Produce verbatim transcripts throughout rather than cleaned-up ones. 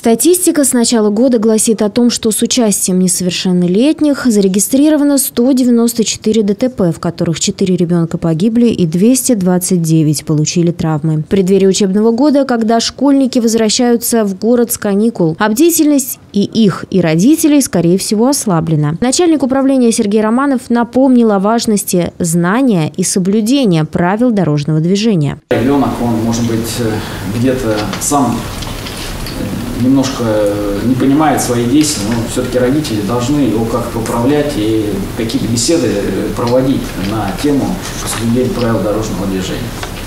Статистика с начала года гласит о том, что с участием несовершеннолетних зарегистрировано сто девяносто четыре ДТП, в которых четыре ребенка погибли и двести двадцать девять получили травмы. В преддверии учебного года, когда школьники возвращаются в город с каникул, а бдительность и их, и родителей, скорее всего, ослаблена. Начальник управления Сергей Романов напомнил о важности знания и соблюдения правил дорожного движения. Ребенок, он, может быть, где-то сам немножко не понимает свои действия, но все-таки родители должны его как-то управлять и какие-то беседы проводить на тему соблюдения правил дорожного движения.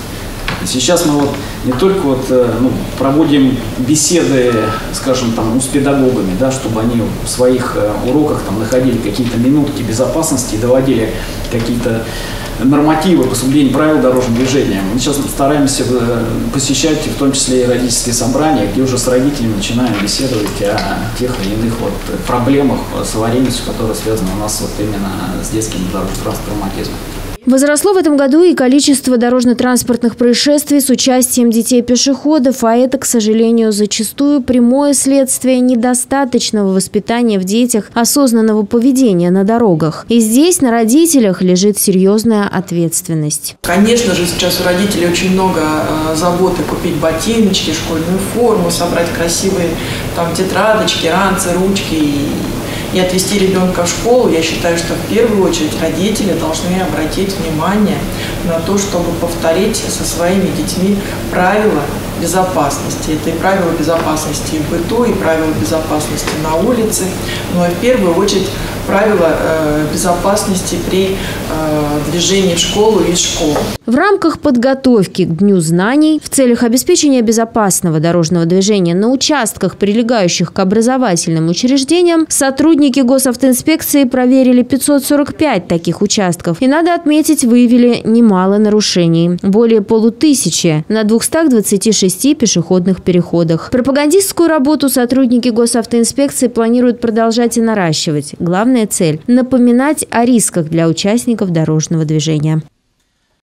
Сейчас мы вот не только вот, ну, проводим беседы, скажем, там, ну, с педагогами, да, чтобы они в своих уроках там находили какие-то минутки безопасности и доводили какие-то нормативы по соблюдению правил дорожного движения. Мы сейчас стараемся посещать в том числе и родительские собрания, где уже с родителями начинаем беседовать о тех или иных вот проблемах с аварийностью, которые связаны у нас вот именно с детским дорожно-транспортным травматизмом. Возросло в этом году и количество дорожно-транспортных происшествий с участием детей-пешеходов, а это, к сожалению, зачастую прямое следствие недостаточного воспитания в детях осознанного поведения на дорогах. И здесь на родителях лежит серьезная ответственность. Конечно же, сейчас у родителей очень много заботы купить ботиночки, школьную форму, собрать красивые там тетрадочки, ранцы, ручки и... и отвезти ребенка в школу. Я считаю, что в первую очередь родители должны обратить внимание на то, чтобы повторить со своими детьми правила безопасности. Это и правила безопасности в быту, и правила безопасности на улице, но и в первую очередь правила э, безопасности при э, движении в школу и из школы. В рамках подготовки к Дню знаний в целях обеспечения безопасного дорожного движения на участках, прилегающих к образовательным учреждениям, сотрудники госавтоинспекции проверили пятьсот сорок пять таких участков. И, надо отметить, выявили немало нарушений. Более полутысячи на двухстах двадцати шести пешеходных переходах. Пропагандистскую работу сотрудники госавтоинспекции планируют продолжать и наращивать. Главная цель – напоминать о рисках для участников дорожного движения.